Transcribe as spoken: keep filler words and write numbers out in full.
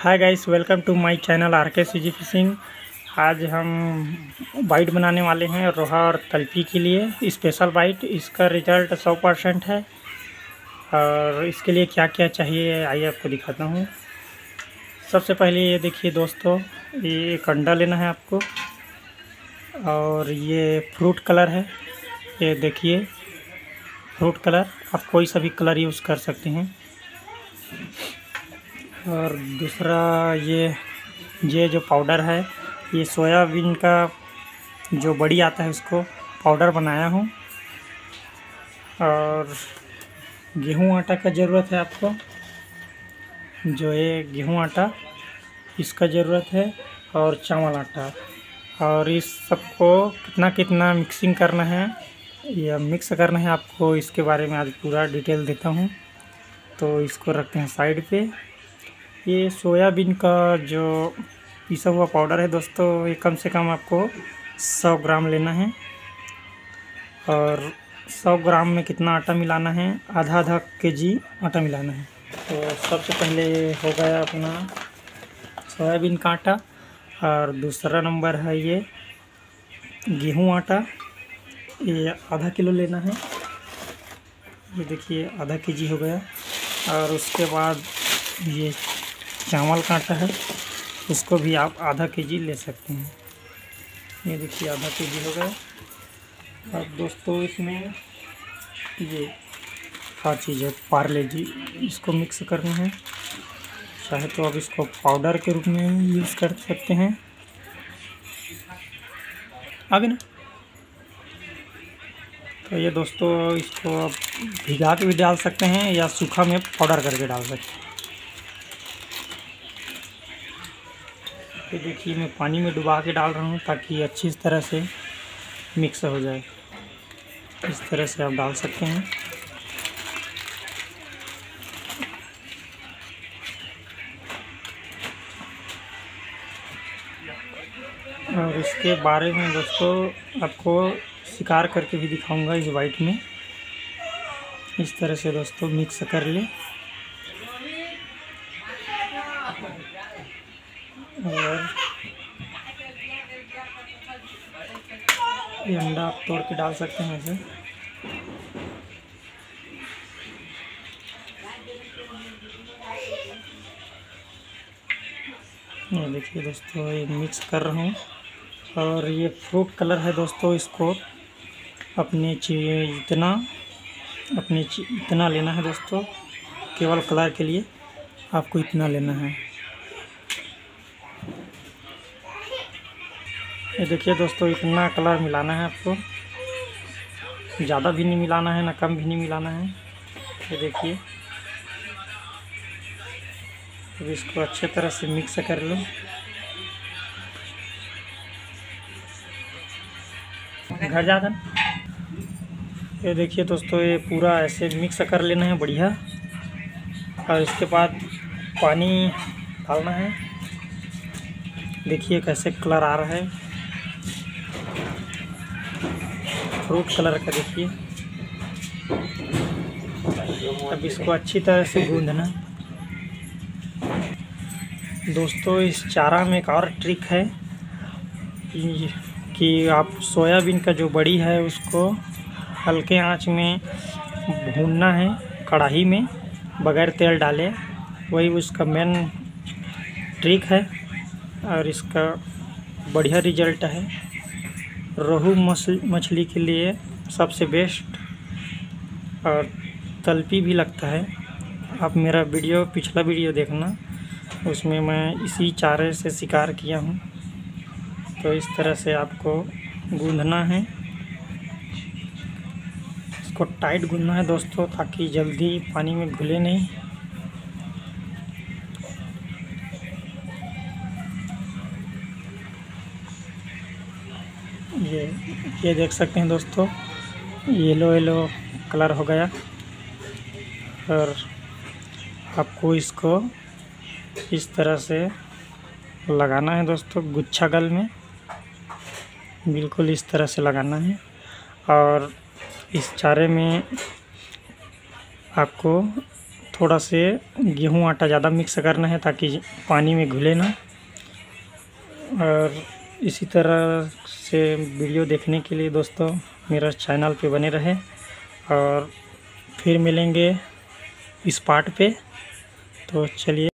Hi guys, welcome to my channel R K C ji fishing. आज हम bite बनाने वाले हैं रोहा और तलपी के लिए स्पेशल बाइट। इसका रिजल्ट सौ परसेंट है और इसके लिए क्या क्या चाहिए आइए आपको दिखाता हूँ। सबसे पहले ये देखिए दोस्तों, ये एक अंडा लेना है आपको और ये फ्रूट कलर है। ये देखिए फ्रूट कलर, आप कोई सा भी कलर यूज़ कर सकते हैं। और दूसरा ये ये जो पाउडर है, ये सोयाबीन का जो बड़ी आता है उसको पाउडर बनाया हूँ। और गेहूं आटा का ज़रूरत है आपको, जो ये गेहूं आटा इसका ज़रूरत है, और चावल आटा। और इस सबको कितना कितना मिक्सिंग करना है या मिक्स करना है आपको, इसके बारे में आज पूरा डिटेल देता हूँ। तो इसको रखते हैं साइड पे। ये सोयाबीन का जो पिसा हुआ पाउडर है दोस्तों, ये कम से कम आपको सौ ग्राम लेना है। और सौ ग्राम में कितना आटा मिलाना है, आधा आधा के जी आटा मिलाना है। तो सबसे पहले हो गया अपना सोयाबीन का आटा। और दूसरा नंबर है ये गेहूं आटा, ये आधा किलो लेना है। ये देखिए आधा के जी हो गया। और उसके बाद ये चावल का आटा है, उसको भी आप आधा के जी ले सकते हैं। ये देखिए आधा के जी हो गया। अब दोस्तों इसमें ये क्या चीज़ है, पार्ले जी, इसको मिक्स करना है। चाहे तो आप इसको पाउडर के रूप में यूज़ कर सकते हैं। आगे ना, तो ये दोस्तों इसको आप भिगा के भी डाल सकते हैं या सूखा में पाउडर करके डाल सकते हैं। तो देखिए मैं पानी में डुबा के डाल रहा हूँ ताकि अच्छी तरह से मिक्स हो जाए। इस तरह से आप डाल सकते हैं। और इसके बारे में दोस्तों आपको शिकार करके भी दिखाऊंगा इस बाइट में। इस तरह से दोस्तों मिक्स कर ले। और ये अंडा आप तोड़ के डाल सकते हैं ऐसे। ये देखिए दोस्तों, ये मिक्स कर रहा हूँ। और ये फ्रूट कलर है दोस्तों, इसको अपने इतना अपने इतना लेना है दोस्तों। केवल कलर के लिए आपको इतना लेना है। ये देखिए दोस्तों, इतना कलर मिलाना है आपको, ज़्यादा भी नहीं मिलाना है ना कम भी नहीं मिलाना है। ये देखिए, अब इसको अच्छे तरह से मिक्स कर लो। घर जा कर ये देखिए दोस्तों, ये पूरा ऐसे मिक्स कर लेना है बढ़िया। और इसके बाद पानी डालना है। देखिए कैसे कलर आ रहा है, फ्रूट कलर का देखिए। अब इसको अच्छी तरह से गूंदना। दोस्तों इस चारा में एक और ट्रिक है कि आप सोयाबीन का जो बड़ी है उसको हल्के आंच में भूनना है कढ़ाई में, बगैर तेल डाले। वही उसका मेन ट्रिक है और इसका बढ़िया रिजल्ट है। रोहू मछली के लिए सबसे बेस्ट और तलपी भी लगता है। आप मेरा वीडियो पिछला वीडियो देखना, उसमें मैं इसी चारे से शिकार किया हूँ। तो इस तरह से आपको गूंदना है, इसको टाइट गूंदना है दोस्तों, ताकि जल्दी पानी में घुले नहीं। ये ये देख सकते हैं दोस्तों, येलो येलो कलर हो गया। और आपको इसको इस तरह से लगाना है दोस्तों, गुच्छा गल में बिल्कुल इस तरह से लगाना है। और इस चारे में आपको थोड़ा से गेहूं आटा ज़्यादा मिक्स करना है ताकि पानी में घुले ना। और इसी तरह से वीडियो देखने के लिए दोस्तों मेरा चैनल पे बने रहे, और फिर मिलेंगे इस पार्ट पे। तो चलिए।